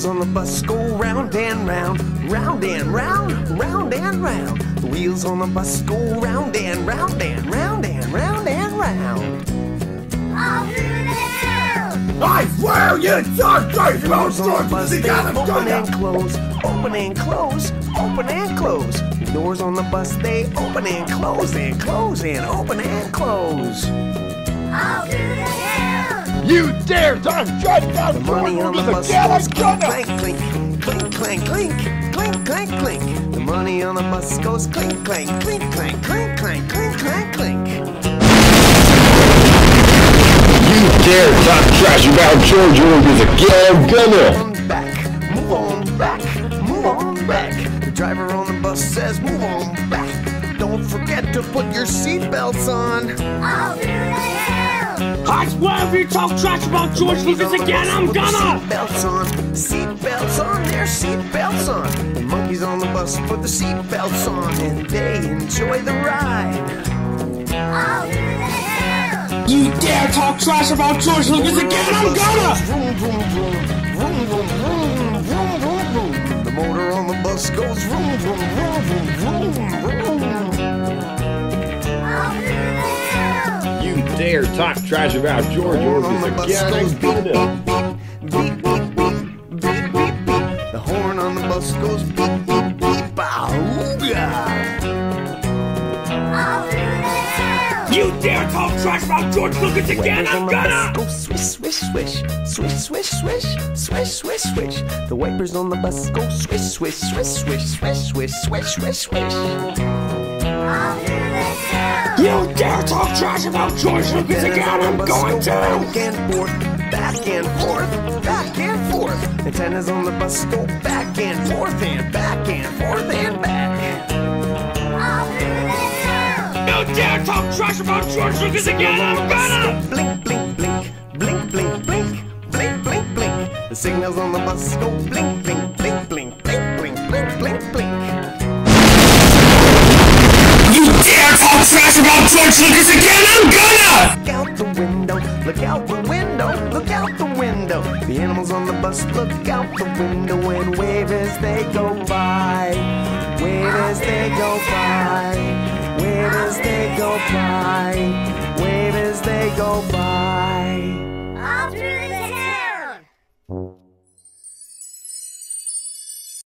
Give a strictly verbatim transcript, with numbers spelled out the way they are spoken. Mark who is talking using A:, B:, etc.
A: wheels on the bus go round and round, round and round, round and round. The wheels on the bus go round and round and round and round and round.
B: I swear you talk crazy about
A: Doors on the bus,
B: stories.
A: they open and close, open and close, open and close. The doors on the bus, they open and close and close and open and close.
B: You dare talk trash about
A: The money on the bus goes clink, clank, clink, clink, clank, clink, clink, clank, clink. The money on the bus goes clink, clank, clink, clank, clink, clank, clink, clank, clink.
B: You dare talk trash about George Lucas again, gonna
A: Move on back, move on back, move on back. The driver on the bus says move on back. Don't forget to put your seatbelts on.
C: I swear if you talk trash about George Lucas again, I'm gonna!
A: Seatbelts on, seatbelts on, their seatbelts on. The monkeys on the bus put the seatbelts on and they enjoy the ride.
C: You dare talk trash about George Lucas again, I'm gonna!
A: Vroom, vroom, vroom, vroom, vroom, vroom, vroom, vroom, vroom. The motor on the bus goes vroom, vroom, vroom, vroom, vroom, vroom.
B: You dare talk trash about George Lucas again, I'm gonna
A: Beep, beep, beep, beep, beep, beep, beep. The horn on the bus goes beep, beep, beep, booga.
C: You dare talk trash about George Lucas again, I'm gonna!
A: Go swish, swish, swish, swish, swish, swish, swish, swish, swish. The wipers on the bus go swish, swish, swish, swish, swish, swish, swish, swish, swish.
C: You dare talk trash about George Lucas again, I'm going to!
A: Back and forth, back and forth, back and forth. Antennas on the bus go back and forth and back and forth and back.
C: You dare talk trash about George Lucas again, I'm gonna!
A: Blink, blink, blink, blink, blink, blink, blink, blink, blink. The signals on the bus go blink, blink, blink, blink, blink, blink, blink, blink, blink.
C: You dare talk trash about George Lucas again, I'm gonna!
A: Look out the window, look out the window, look out the window. The animals on the bus look out the window and wave as they go by. Wave as they go by. Wave as they go by. Wave as they go by.